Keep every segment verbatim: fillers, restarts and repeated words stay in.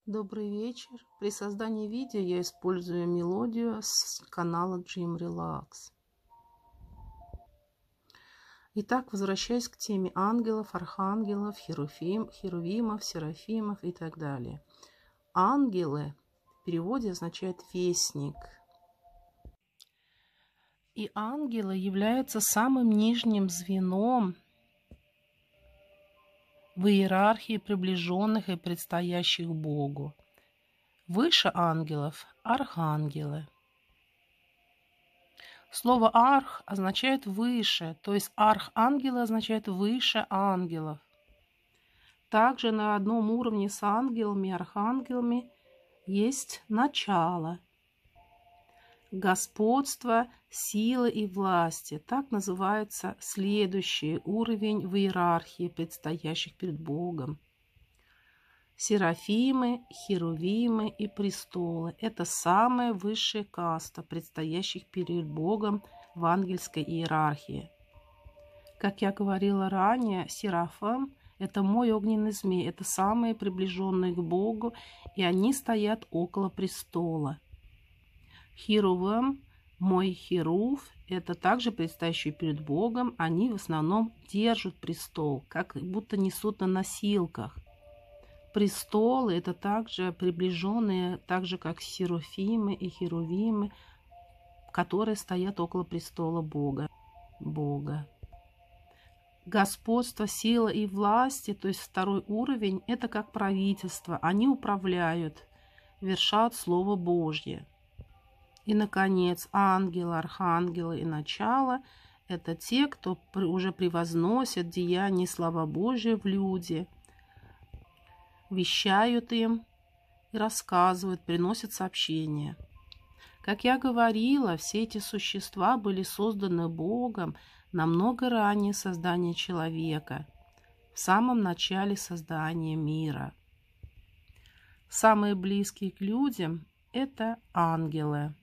Добрый вечер. При создании видео я использую мелодию с канала Dream Relax. Итак, возвращаясь к теме ангелов, архангелов, херуфим, херувимов, серафимов и так далее. Ангелы в переводе означает вестник. И ангелы являются самым нижним звеном в иерархии приближенных и предстоящих Богу. Выше ангелов – архангелы. Слово «арх» означает «выше», то есть архангелы означает «выше ангелов». Также на одном уровне с ангелами и архангелами есть начало, господство, силы и власти. Так называется следующий уровень в иерархии предстоящих перед Богом. Серафимы, херувимы и престолы – это самая высшая каста предстоящих перед Богом в ангельской иерархии. Как я говорила ранее, серафим – это мой огненный змей, это самые приближенные к Богу, и они стоят около престола. Херувим, мой херув – это также предстоящие перед Богом, они в основном держат престол, как будто несут на носилках. Престолы – это также приближенные, так же как серафимы и херувимы, которые стоят около престола Бога. Бога. Господство, сила и власти, то есть второй уровень – это как правительство. Они управляют, вершат Слово Божье. И, наконец, ангелы, архангелы и начало – это те, кто уже превозносят деяния и слава Божья в люди, вещают им и рассказывают, приносят сообщения. Как я говорила, все эти существа были созданы Богом намного ранее создания человека, в самом начале создания мира. Самые близкие к людям – это ангелы.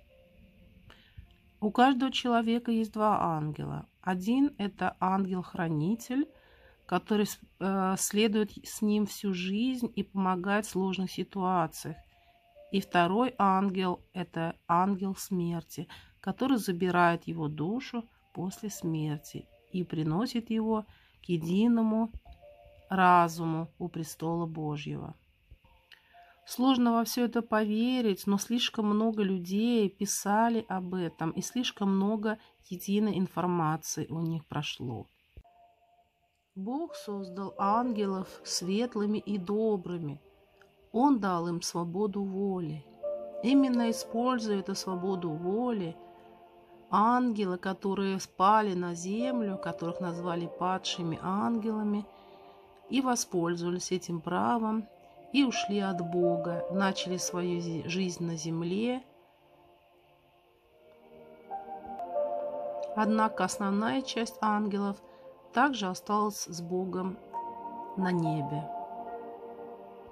У каждого человека есть два ангела. Один – это ангел-хранитель, который э, следует с ним всю жизнь и помогает в сложных ситуациях. И второй ангел – это ангел смерти, который забирает его душу после смерти и приносит его к единому разуму у престола Божьего. Сложно во все это поверить, но слишком много людей писали об этом, и слишком много единой информации у них прошло. Бог создал ангелов светлыми и добрыми. Он дал им свободу воли. Именно используя эту свободу воли, ангелы, которые спали на землю, которых назвали падшими ангелами, и воспользовались этим правом, и ушли от Бога, начали свою жизнь на земле. Однако основная часть ангелов также осталась с Богом на небе.